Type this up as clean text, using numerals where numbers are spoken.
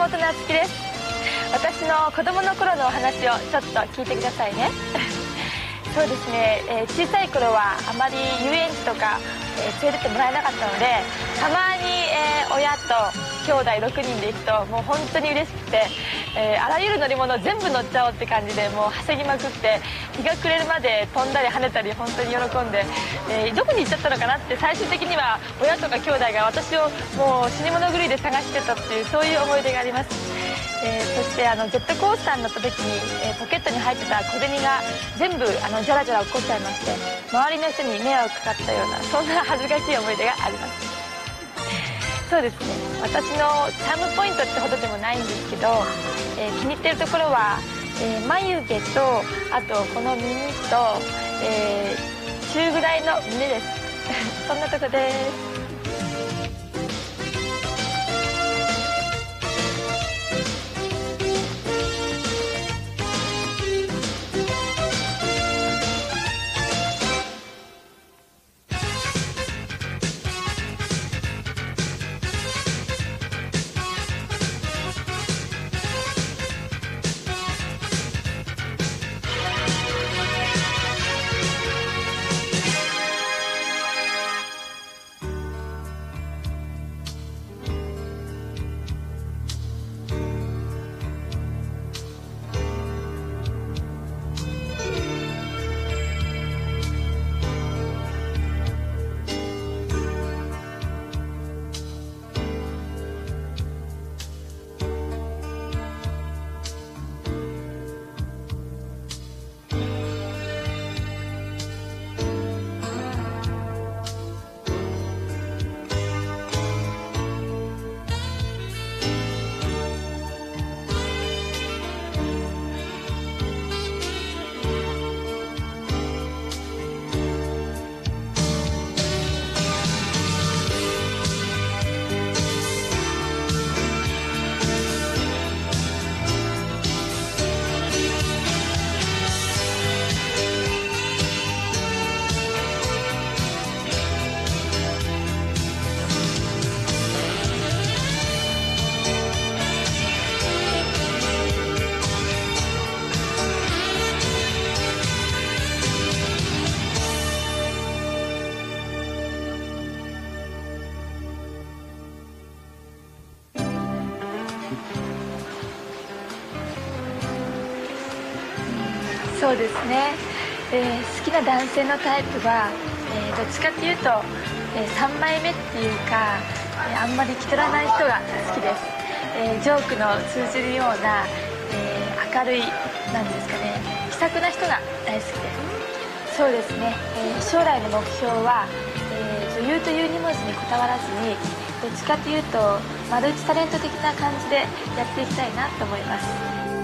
本夏樹です。私の子供の頃のお話をちょっと聞いてくださいね。そうですね、小さい頃はあまり遊園地とか、連れてってもらえなかったので、たまに、親と兄弟6人で行くともう本当に嬉しくて、あらゆる乗り物全部乗っちゃおうって感じでもうはしゃぎまくって、日が暮れるまで飛んだり跳ねたり本当に喜んで、どこに行っちゃったのかなって最終的には親とか兄弟が私をもう死に物狂いで探してたっていう、そういう思い出があります。そしてジェットコースターに乗った時に、ポケットに入ってた小銭が全部ジャラジャラ落っこっちゃいまして、周りの人に迷惑かかったような、そんな恥ずかしい思い出があります。そうですね、私のチャームポイントってほどでもないんですけど、気に入ってるところは、眉毛と、あとこの耳と、中ぐらいの胸です。そんなとこです。そうですね、好きな男性のタイプは、どっちかっていうと、3枚目っていうか、あんまり気取らない人が好きです。ジョークの通じるような、明るい、なんですかね、気さくな人が大好きです。そうですね、将来の目標は、女優という2文字にこだわらずに、どっちかっていうとマルチタレント的な感じでやっていきたいなと思います。